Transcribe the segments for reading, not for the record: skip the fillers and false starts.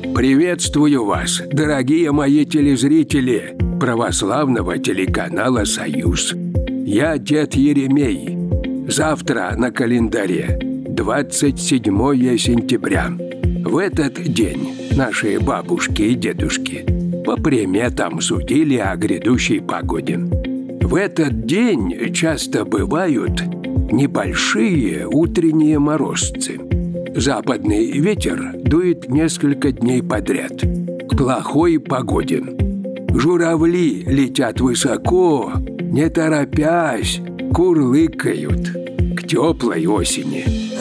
Приветствую вас, дорогие мои телезрители православного телеканала «Союз». Я дед Еремей. Завтра на календаре 27 сентября. В этот день наши бабушки и дедушки по приметам судили о грядущей погоде. В этот день часто бывают небольшие утренние морозцы. Западный ветер дует несколько дней подряд. К плохой погоде. Журавли летят высоко, не торопясь, курлыкают к теплой осени.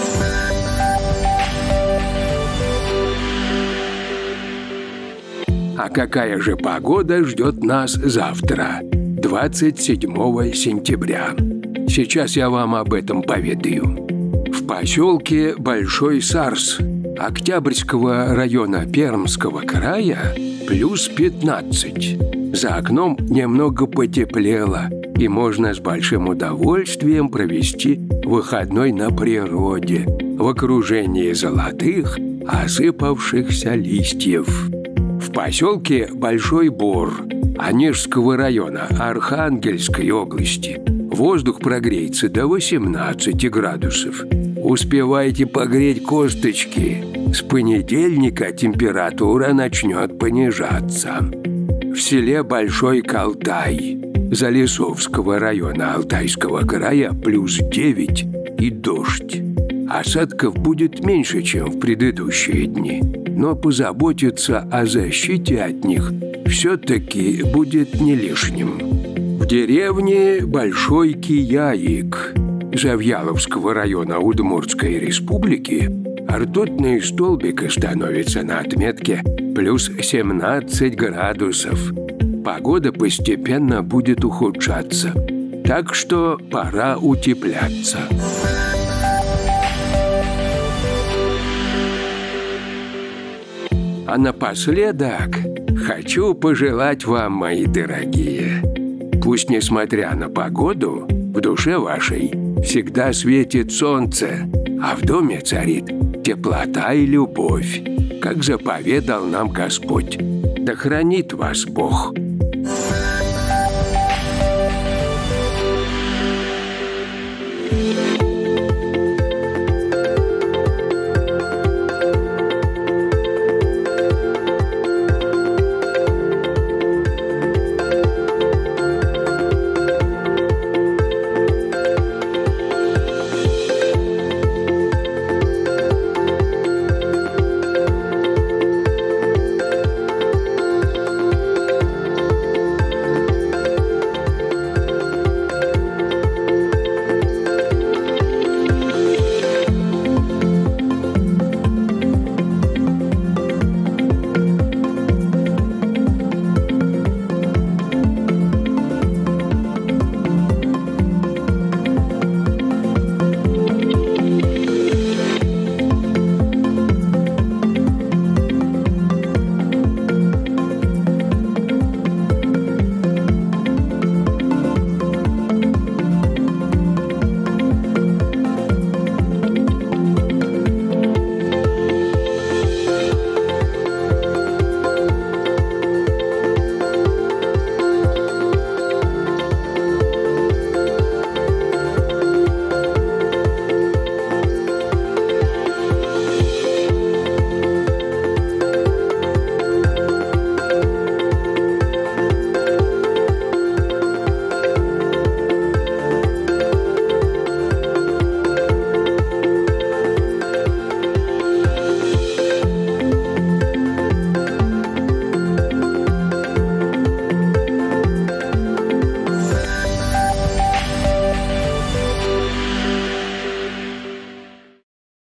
А какая же погода ждет нас завтра, 27 сентября? Сейчас я вам об этом поведаю. В поселке Большой Сарс Октябрьского района Пермского края плюс 15. За окном немного потеплело, и можно с большим удовольствием провести выходной на природе в окружении золотых, осыпавшихся листьев. В поселке Большой Бор Онежского района Архангельской области воздух прогреется до 18 градусов. Успевайте погреть косточки. С понедельника температура начнет понижаться. В селе Большой Калтай Залесовского района Алтайского края плюс 9 и дождь. Осадков будет меньше, чем в предыдущие дни, но позаботиться о защите от них все-таки будет не лишним. В деревне Большой Кияик Завьяловского района Удмуртской республики ртутный столбик становится на отметке плюс 17 градусов. Погода постепенно будет ухудшаться, так что пора утепляться. А напоследок хочу пожелать вам, мои дорогие, пусть, несмотря на погоду, в душе вашей всегда светит солнце, а в доме царит теплота и любовь, как заповедал нам Господь. Да хранит вас Бог.